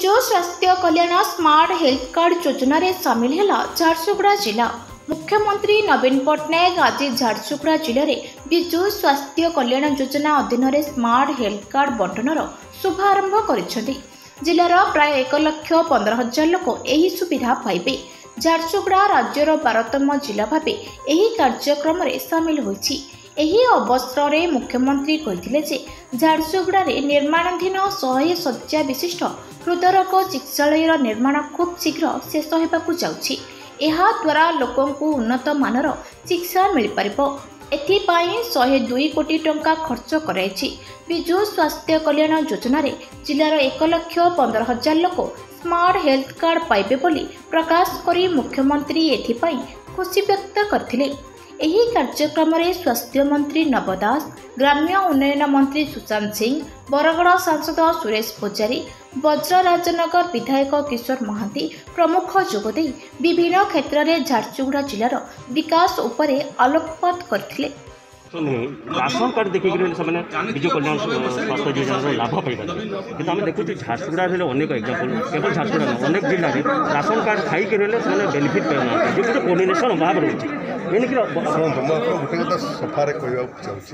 विजु स्वास्थ्य कल्याण smart health card योजना रे सामिल है झारसुगुड़ा जिला। मुख्यमंत्री नवीन पट्टनायक आज झारसुगुड़ा जिले में विजु स्वास्थ्य कल्याण योजना अधीन स्मार्ट हेल्थ कार्ड बंटनर शुभारंभ कर जिलार प्राय 1,15,000 लोक यह सुविधा पाइबे। झारसुगुड़ा राज्यर 12तम जिला भाव यह कार्यक्रम में सामिल होइछि। एही अवसर में मुख्यमंत्री कहिथिले झारसुगुड़ा निर्माणाधीन 100 शଯ୍या विशिष्ट हृदरोग चिकित्सालय निर्माण खूब शीघ्र शेष होगाकू जाउछि। एहा द्वारा लोकंकु उन्नत मानर चिकित्सा मिल पारिबो। एथिपाई 102 कोटी टंका खर्च कराइछि। विजु स्वास्थ्य कल्याण योजना रे जिलार 1,15,000 लोक स्मार्ट हेल्थ कार्ड पाइबे बोली प्रकाश करी मुख्यमंत्री एथिपाई खुशी व्यक्त करथिले। एही कार्यक्रम में स्वास्थ्य मंत्री नव दास, ग्राम्य उन्नयन मंत्री सुशांत सिंह, बरगड़ सांसद सुरेश पुजारी, वज्रराजनगर विधायक किशोर महांती प्रमुख जोगदे विभिन्न क्षेत्र में झारसुगुड़ा जिलार विकास उपरे आलोकपात करथिले। राशन कार्ड देखिए विजु कल्याण स्वास्थ्य योजना लाभ पाई कि आम देखुँ झारसुगुड़ा अनेक एग्जाम्पल केवल झारसुगुड़ा अनेक जिले में राशन कार्ड खाई बेनिफिट पाना जो कोर्डिनेशन अभाव रही गोटे कथा सफारे कहवाक चाहूँगी।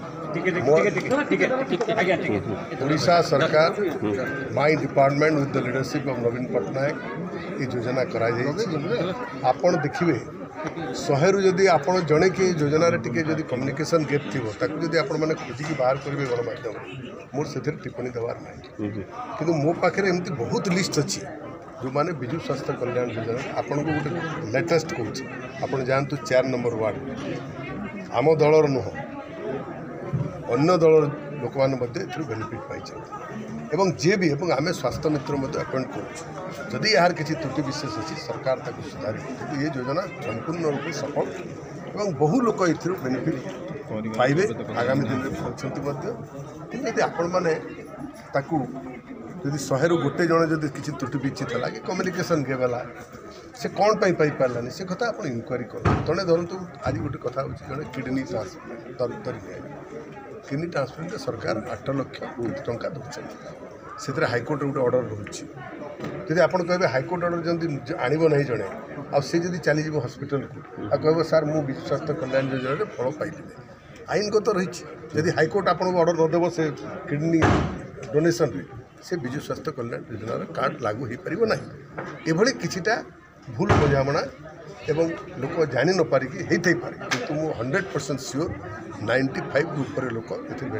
ओडिशा सरकार my department with the leadership of Naveen Patnaik ये योजना कराई। आपण देखिए 100 रु जदि आप जड़े कि योजना टी कम्युनिकेशन गैप थी जदि आपण खोजिकी बाहर करेंगे गणमाध्यम मोर से टिप्पणी देवार ना कि मो पाखे एमती बहुत लिस्ट अच्छी जो मैंने विजु स्वास्थ्य कल्याण योजना आपन को गोटे लेटेस्ट कौच आप जानतु 4 नंबर वार्ड आम दलर नुह अन्य दल लोक मैंने बेनिफिट पाई एवं जे भी आम स्वास्थ्य मित्र अपॉइंट करुँ यार किसी त्रुटि विशेष अच्छी सरकार सुधार ये योजना संपूर्ण रूप सफल एवं बहु लोक ये बेनिफिट पाइबे आगामी दिन में पहुँचती आपण मैंने जदि 100 रु गोटे जन जब किसी त्रुटि विचित है कि कम्युनिकेशन गेला से कौन पाई पारानी से कथा आप इनक्वारी कर तणे धरतु आज गोटे कथा जड़े किडनी ट्रांसप्लांट किडनी ट्रांसप्लांट सरकार 8 लाख टंका दूसरी से हाईकोर्ट गोटे ऑर्डर रोचे जदि आप कहे हाईकोर्ट ऑर्डर जमी आणव ना जड़े आदि चलीज हस्पिटाल को आ कह सार मु विजु स्वास्थ्य कल्याण योजना फल पाइली आईनगत तो रही जदि हाईकोर्ट आपको ऑर्डर नदेव से किडनी डोनेशन से विजु स्वास्थ्य कल्याण योजना कार्ड लागू हो पार ना एभली किछिटा भूल बुझामणा एवं लोक जानी न पारिकी होते पारे किंतु मु 100% श्योर 95 ऊपर लोक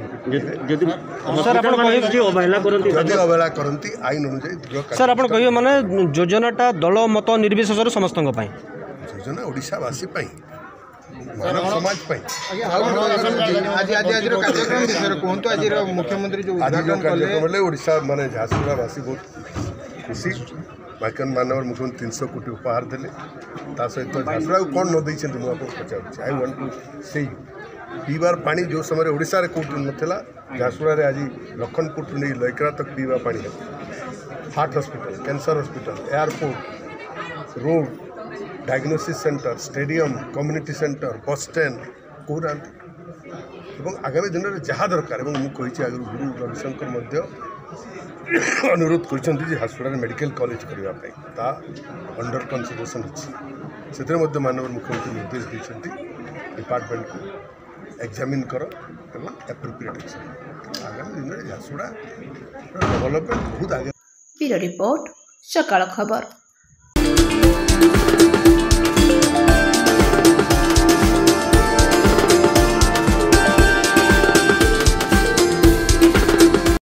अवहेला करती आईन अनुसार सर आप कहिए माने योजनाटा दल मत निर्विशेष समस्त योजना ओडिशावासी मानव समाज मुख्यमंत्री जो कार्यक्रम ओडिशा माने झारसुगुड़ावासी बहुत खुशी माइकन मानवर मुख्यमंत्री 300 कोटी उपहार देले सहित झारसुगुड़ा कौन न देते मुझे पचार आई वांट टू से पीबार पानी जो समय ओडिशा रे कोटी नथिला झारसुगुड़ा आज लखनपुर नहीं लयकरा तक पीवा पानी है। Heart hospital, cancer hospital, airport, road, diagnosis centre, stadium, community centre, bus stand कहना आगामी दिन में जहाँ दरकार मुझे आगे गुरु रविशंकर अनुरोध कर झारसुगुड़ा मेडिकल कॉलेज करने अंडर कंसिडरेशन अच्छी से माननीय मुख्यमंत्री निर्देश देते डिपार्टमेंट को एग्जामिन कर एप्रोप्रिएट एक्शन आगामी दिन में झारसुगुड़ा डेवलपमेंट बहुत आगे। ब्यूरो रिपोर्ट सकाळ खबर।